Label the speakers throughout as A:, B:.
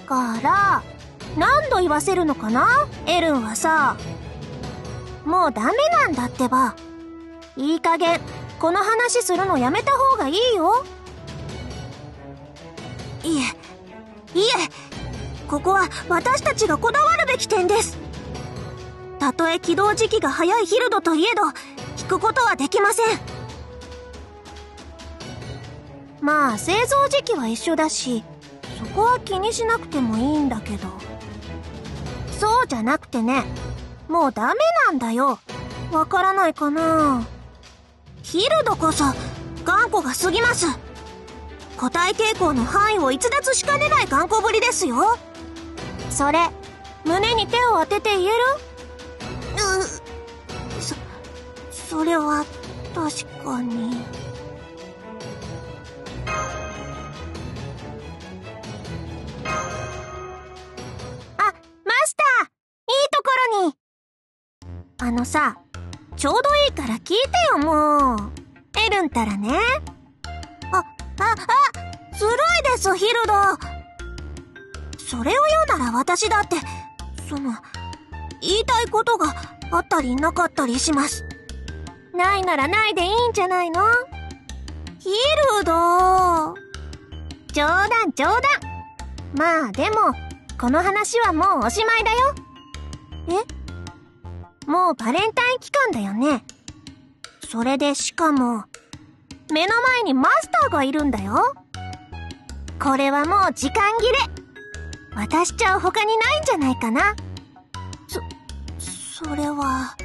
A: から何度言わせるのかな、エルンはさ。もうダメなんだってば。いい加減この話するのやめた方がいいよ。いえここは私たちがこだわるべき点です。たとえ起動時期が早いヒルドといえど聞くことはできません。まあ製造時期は一緒だし、そこは気にしなくてもいいんだけど。そうじゃなくてね、もうダメなんだよ。わからないかな。ヒルドこそ頑固が過ぎます。個体傾向の範囲を逸脱しかねない頑固ぶりですよ。それ胸に手を当てて言える？それは確かに。あ、マスター、いいところに。あのさ、ちょうどいいから聞いてよ、もう。エルンたらね。ずるいです、ヒルド。それを言うなら私だって、言いたいことがあったりなかったりします。ないならないでいいんじゃないの？ヒルド。冗談。まあでも、この話はもうおしまいだよ。もうバレンタイン期間だよね。それでしかも、目の前にマスターがいるんだよ。これはもう時間切れ。渡しちゃう他にないんじゃないかな。それは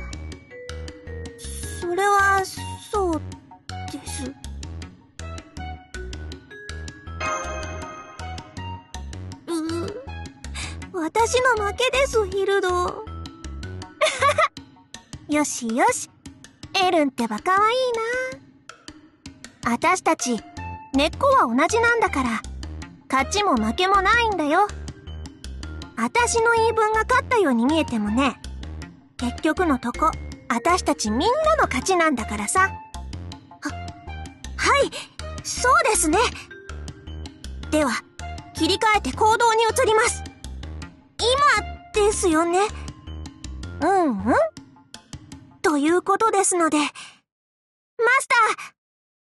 A: そうです。私の負けです、ヒルド。よし、エルンってばかわいいな。私たち根っこは同じなんだから、勝ちも負けもないんだよ。私の言い分が勝ったように見えてもね、結局のとこ私たちみんなの勝ちなんだからさ。はい、そうですね。では切り替えて行動に移ります。今ですよね。ということですので、マスター。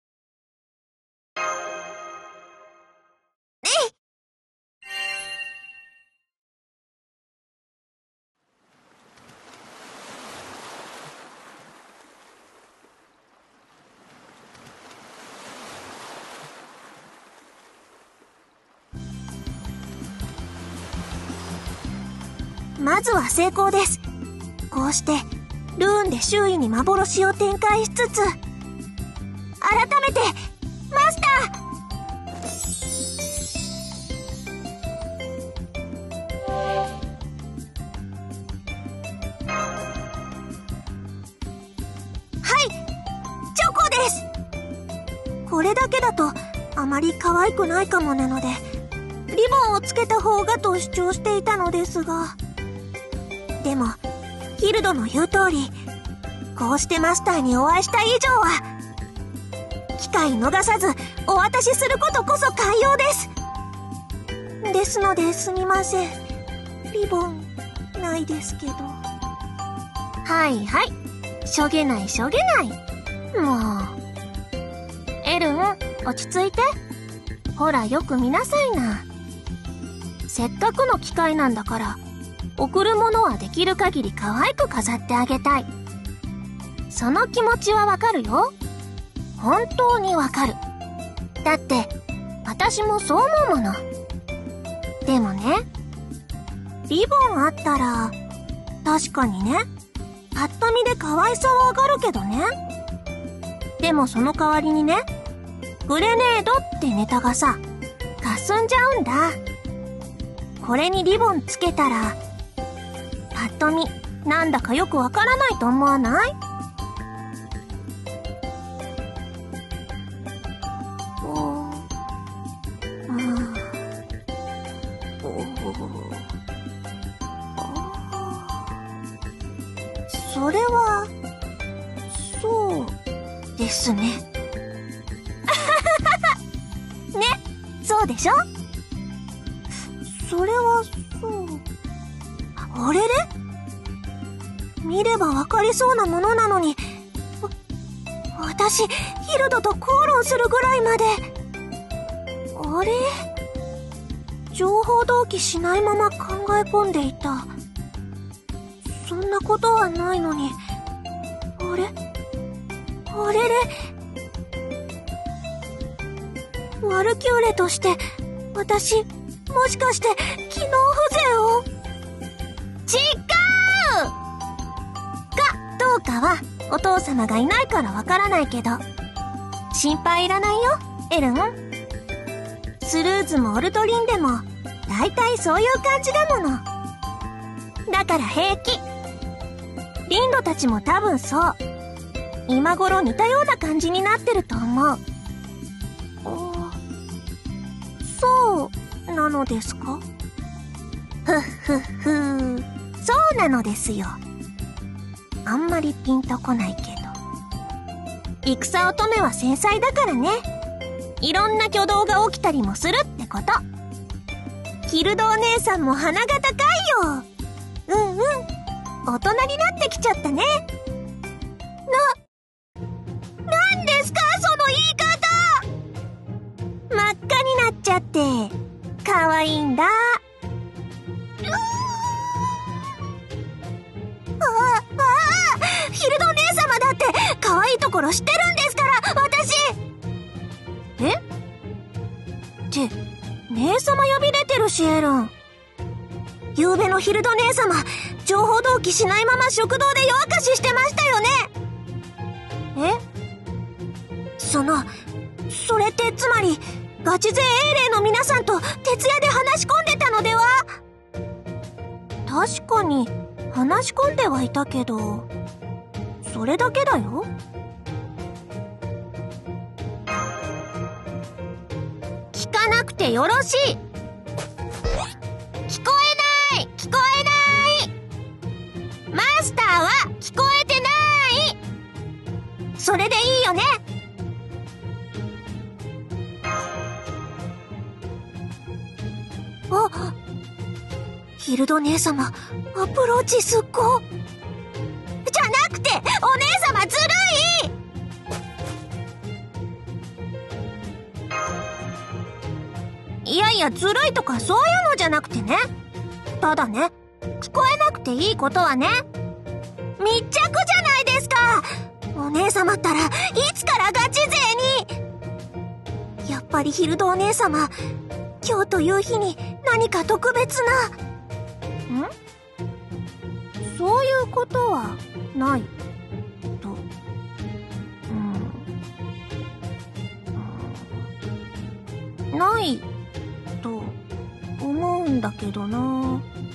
A: まずは成功です。こうしてルーンで周囲に幻を展開しつつ、改めてマスター。はい、チョコです。これだけだとあまり可愛くないかもなので、リボンをつけた方がと主張していたのですが、でもヒルドの言う通り、こうしてマスターにお会いした以上は機会逃さずお渡しすることこそ寛容です。ですのですみません、リボンないですけど。はいはい、しょげない。もうエルン、落ち着いて。ほらよく見なさいな。せっかくの機会なんだから、贈るものはできる限り可愛く飾ってあげたい。その気持ちはわかるよ。本当にわかる。だって私もそう思うもの。でもね、リボンあったら確かにね、パッと見で可愛さは上がるけどね。でもその代わりにね、グレネードってネタがさ、霞んじゃうんだ。これにリボンつけたらパッと見なんだかよくわからないと思わない？それはそうですね。ね、そうでしょ？ それはそう。あれれ？見ればわかりそうなものなのに、私、ヒルドと口論するぐらいまで。あれ？情報同期しないまま考え込んでいた。そんなことはないのに。あれ？あれれ？ワルキューレとして、私、もしかして、機能不全を？違う！どうかは、お父様がいないからわからないけど。心配いらないよ、エルン。スルーズもオルトリンでも、だいたいそういう感じだもの。だから平気。リンドたちも多分そう。今頃似たような感じになってると思う。そうなのですか？そうなのですよ。あんまりピンとこないけど。戦乙女は繊細だからね。いろんな挙動が起きたりもするってこと。ヒルドお姉さんも鼻が高いよ。大人になってきちゃったね。なんですかその言い方！真っ赤になっちゃって、可愛いんだ。ヒルド姉様だって可愛いところ知ってるんですから、私。って姉様呼び出てるし、エルン。昨べのヒルド姉様、情報同期しないまま食堂で夜明かししてましたよね。それってつまりガチ勢英霊の皆さんと徹夜で話し込んでたのでは？確かに話し込んではいたけど、それだけだよ。聞かなくてよろしい。聞こえない！聞こえない！マスターは聞こえてない！それでいいよね？ヒルド姉様、アプローチすっご。じゃなくて、お姉様ずるい！いやいや、ずるいとかそういうのじゃなくてね。ただね、聞こえなくていいことはね、密着じゃないですか。お姉様ったらいつからガチ勢に。やっぱりヒルドお姉様、今日という日に何か特別な。そういうことはないと。ないと思うんだけどな。